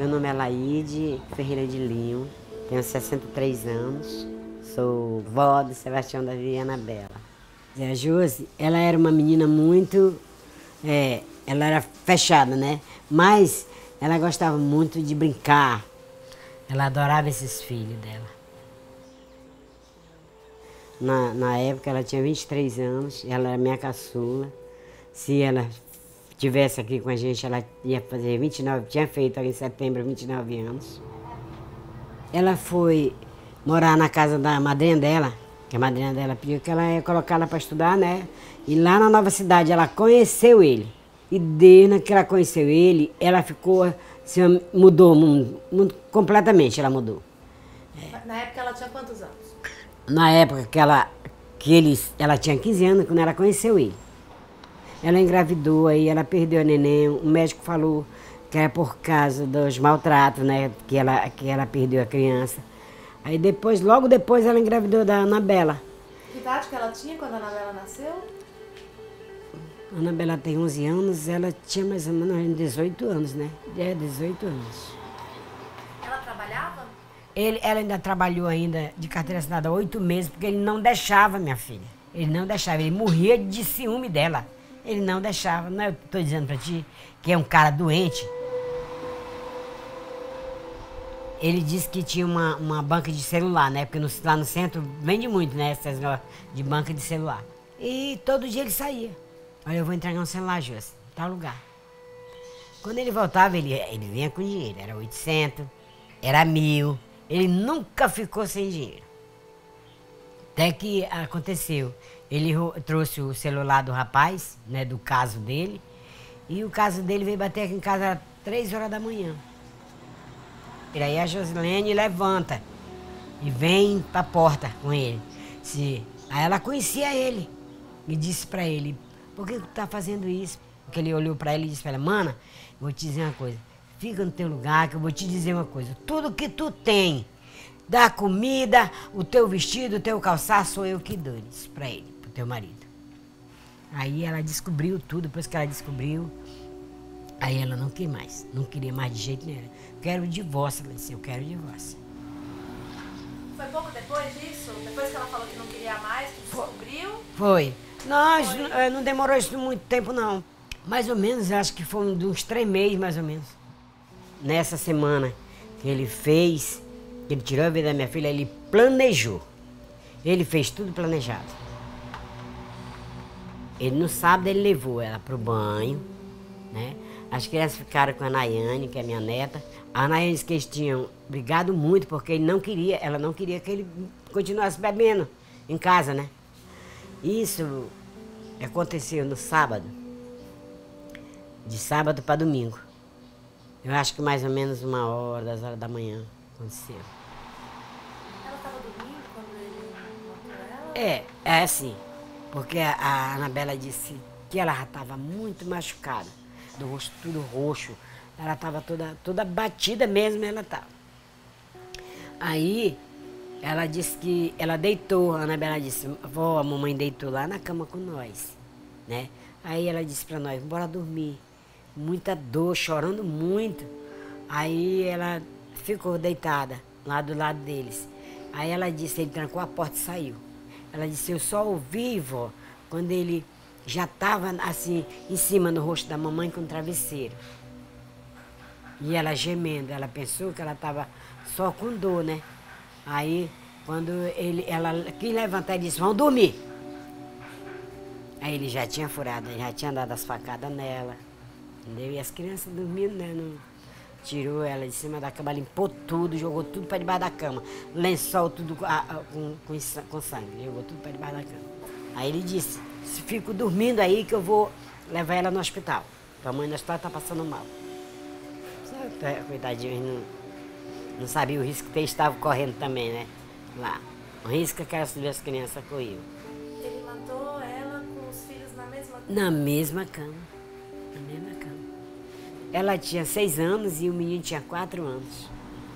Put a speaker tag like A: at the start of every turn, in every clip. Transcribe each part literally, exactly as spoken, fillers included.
A: Meu nome é Laide Ferreira de Lima, tenho sessenta e três anos, sou vó do Sebastião, Davi e Anabela. A Josi, ela era uma menina muito, é, ela era fechada, né? Mas ela gostava muito de brincar, ela adorava esses filhos dela. Na, na época ela tinha vinte e três anos, ela era minha caçula. Se ela estivesse aqui com a gente, ela ia fazer vinte e nove, tinha feito em setembro vinte e nove anos. Ela foi morar na casa da madrinha dela, que a madrinha dela pediu que ela ia colocar ela para estudar, né? E lá na Nova Cidade ela conheceu ele. E desde que ela conheceu ele, ela ficou, assim, mudou muito, muito, completamente, ela mudou.
B: É. Na época ela tinha quantos anos?
A: Na época que ela, que ele, ela tinha quinze anos, quando ela conheceu ele. Ela engravidou, aí ela perdeu o neném, o médico falou que era por causa dos maltratos, né, que ela, que ela perdeu a criança. Aí depois, logo depois, ela engravidou da Anabela.
B: Que idade que ela tinha quando a Anabela nasceu?
A: A Anabela tem onze anos, ela tinha mais ou menos dezoito anos, né? É, dezoito anos.
B: Ela trabalhava?
A: Ele, ela ainda trabalhou ainda de carteira assinada há oito meses, porque ele não deixava, minha filha. Ele não deixava, ele morria de ciúme dela. Ele não deixava, não é eu que estou dizendo pra ti, que é um cara doente. Ele disse que tinha uma, uma banca de celular, né? Porque no, lá no centro vende muito, né? Essas lojas de banca de celular. E todo dia ele saía. Olha, eu vou entregar um celular, Josi, em tal lugar. Quando ele voltava, ele, ele vinha com dinheiro. Era oitocentos, era mil. Ele nunca ficou sem dinheiro. Até que aconteceu. Ele trouxe o celular do rapaz, né, do caso dele, e o caso dele veio bater aqui em casa às três horas da manhã. E aí a Josilene levanta e vem pra porta com ele. Se, aí ela conhecia ele e disse pra ele, por que tu tá fazendo isso? Porque ele olhou pra ele e disse pra ela, mana, vou te dizer uma coisa, fica no teu lugar que eu vou te dizer uma coisa, tudo que tu tem, da comida, o teu vestido, o teu calçado, sou eu que dou isso pra ele, pro teu marido. Aí ela descobriu tudo, depois que ela descobriu, aí ela não quis mais, não queria mais de jeito nenhum. Quero o divórcio, ela disse, eu quero o divórcio.
B: Foi pouco depois disso? Depois que ela falou que não queria mais, que descobriu?
A: Foi. Nós não, não demorou isso muito tempo, não. Mais ou menos, acho que foi uns três meses, mais ou menos. Nessa semana que ele fez, que ele tirou a vida da minha filha, ele planejou. Ele fez tudo planejado. Ele no sábado ele levou ela pro banho, né? As crianças ficaram com a Nayane, que é minha neta. A Nayane disse que eles tinham brigado muito porque ele não queria, ela não queria que ele continuasse bebendo em casa, né? Isso aconteceu no sábado, de sábado para domingo. Eu acho que mais ou menos uma hora, das horas da manhã aconteceu.
B: Ela estava dormindo quando ele matou ela?
A: É, é assim, porque a, a Anabela disse que ela já estava muito machucada, do rosto tudo roxo, ela estava toda, toda batida mesmo, ela estava. Aí ela disse que ela deitou, a Anabela disse, vó, a mamãe deitou lá na cama com nós, né? Aí ela disse para nós, bora dormir. Muita dor, chorando muito. Aí ela ficou deitada lá do lado deles. Aí ela disse, ele trancou a porta e saiu. Ela disse, eu só ouvi, vó, quando ele já estava assim, em cima do rosto da mamãe com o travesseiro. E ela gemendo, ela pensou que ela estava só com dor, né? Aí, quando ele, ela quis levantar e disse, vamos dormir. Aí ele já tinha furado, já tinha dado as facadas nela. Entendeu? E as crianças dormindo, né? Não, tirou ela de cima da cama, limpou tudo, jogou tudo para debaixo da cama. Lençol, tudo a, a, com, com, com sangue, jogou tudo para debaixo da cama. Aí ele disse, se fico dormindo aí que eu vou levar ela no hospital. Tua mãe no hospital tá passando mal. Coitadinho, não, não sabia o risco que eles estavam correndo também, né? Lá. O risco que aquelas duas crianças corriam.
B: Ele matou ela com os filhos na mesma cama?
A: Na mesma cama. Na mesma cama. Ela tinha seis anos e o menino tinha quatro anos.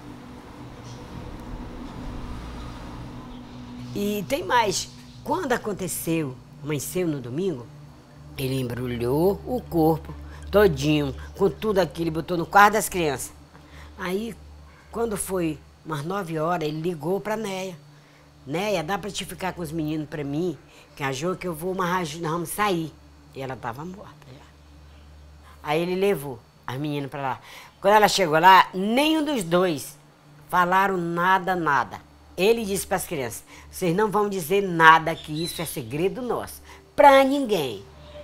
A: E tem mais. Quando aconteceu, amanheceu no domingo, ele embrulhou o corpo todinho, com tudo aquilo, botou no quarto das crianças. Aí, quando foi umas nove horas, ele ligou pra Neia. Neia, dá pra te ficar com os meninos pra mim? Que achou que eu vou, mas nós vamos sair. E ela tava morta já. Aí ele levou as meninas pra lá. Quando ela chegou lá, nenhum dos dois falaram nada, nada. Ele disse para as crianças, vocês não vão dizer nada, que isso é segredo nosso. Pra ninguém.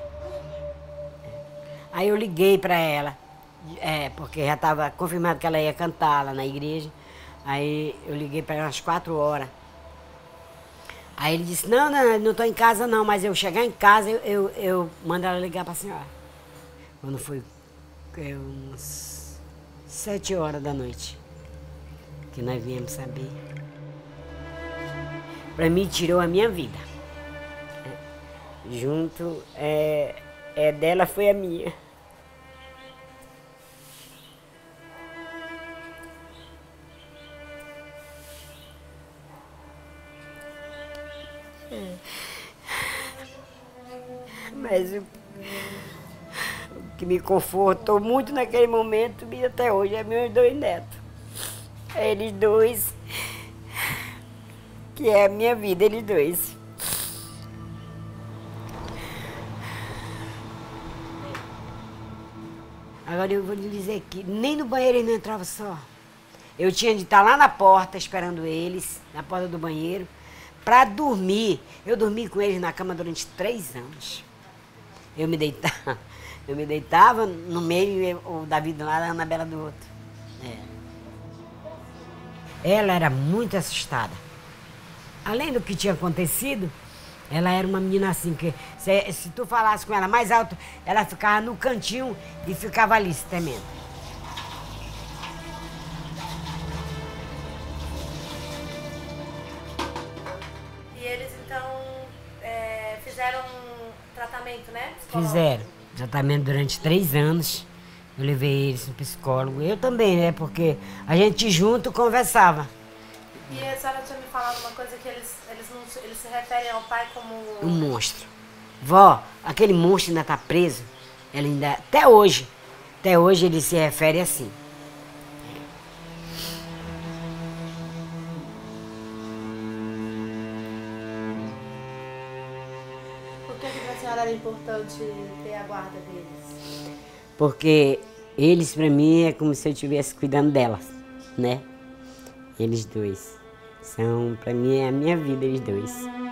A: Aí eu liguei para ela, é, porque já estava confirmado que ela ia cantar lá na igreja. Aí eu liguei para ela às quatro horas. Aí ele disse, não, não, não estou em casa não, mas eu chegar em casa, eu, eu, eu mando ela ligar para a senhora. Quando foi é, uns sete horas da noite, que nós viemos saber. Para mim, tirou a minha vida. É, junto, é, é dela foi a minha. Mas o, o que me confortou muito naquele momento e até hoje é meus dois netos. É eles dois, que é a minha vida, eles dois. Agora eu vou lhe dizer que nem no banheiro eles não entravam só. Eu tinha de estar lá na porta esperando eles, na porta do banheiro, para dormir. Eu dormi com eles na cama durante três anos. Eu me deitava, eu me deitava no meio, o Davi do lado, a Anabela do outro. É. Ela era muito assustada. Além do que tinha acontecido, ela era uma menina assim, que se, se tu falasse com ela mais alto, ela ficava no cantinho e ficava ali se temendo.
B: E eles então é, fizeram tratamento, né? Psicológico.
A: Fizeram tratamento durante três anos. Eu levei eles no psicólogo. Eu também, né? Porque a gente junto conversava.
B: E a senhora tinha me falado uma coisa que eles, eles, não, eles se referem ao pai como...
A: Um monstro. Vó, aquele monstro ainda tá preso. Ela ainda... Até hoje. Até hoje ele se refere assim.
B: Por que para a senhora era importante ter a guarda deles?
A: Porque eles, pra mim, é como se eu estivesse cuidando delas, né? Eles dois. São, pra mim, é a minha vida, eles dois.